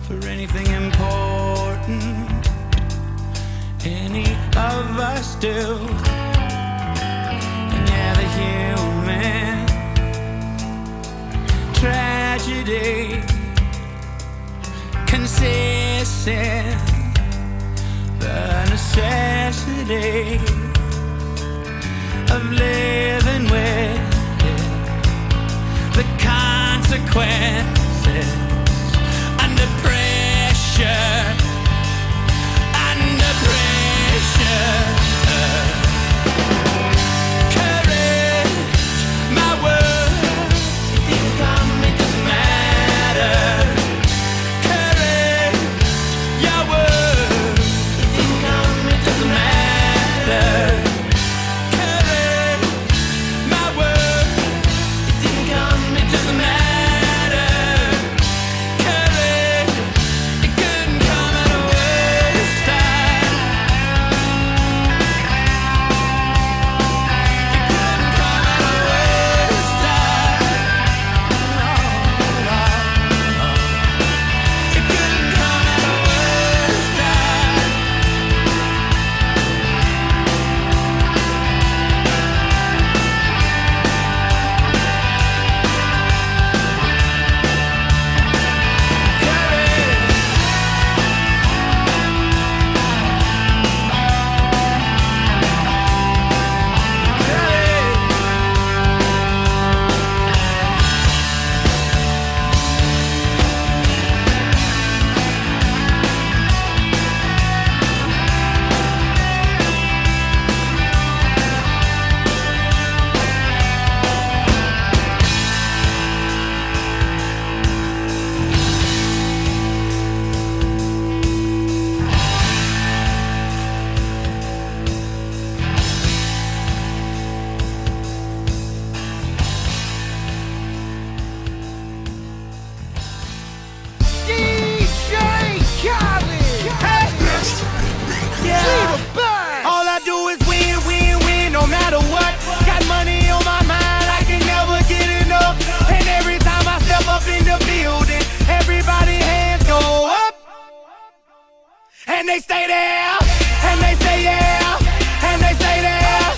for anything important. Any of us do. And yeah, the human tragedy consists in the necessity of living with the consequences under pressure, under pressure. Courage, my word, it didn't come, it doesn't matter. Courage, your word, it didn't come, it doesn't matter. And they stay there, and they say yeah, and they stay there.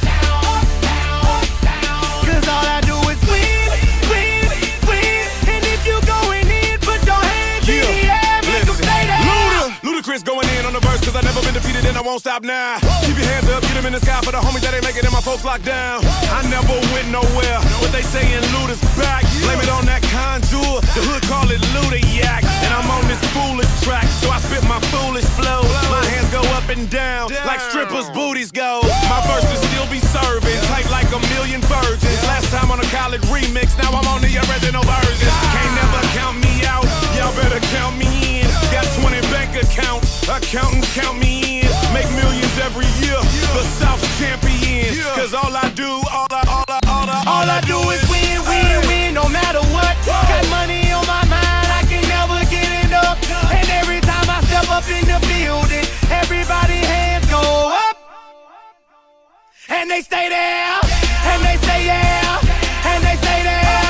Cause all I do is win, win, win. And if you going in, put your hands in the air, make them stay there. Ludacris going in on the verse, cause I never been defeated and I won't stop now. Keep your hands up, get them in the sky for the homies that ain't making it and my folks locked down. I never went nowhere, what they saying Luda's back. Blame it on that contour, the hood call it Luda-yak. And I'm on this foolish track, so I spit my foolish flow. My hands go up and down, like strippers' booties go. My verses still be serving, tight like a million virgins. Last time on a college remix, now I'm on the original version. Can't never count me out, y'all better count me in. Got 20 bank accounts, accountants count me in. Make millions every year, the South's champion. Cause all I do, all I do is win, win, win, no matter what. Got money on my mind, I can never get enough. And every time I step up in the building, everybody hands go up. And they stay there, and they say yeah, and they stay there.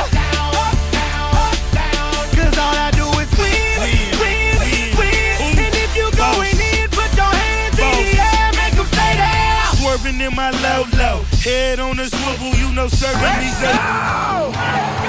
Cause all I do is win, win, win. And if you going in, put your hands in the air, make them stay there. Swerving in my low, head on a swivel, you know serving these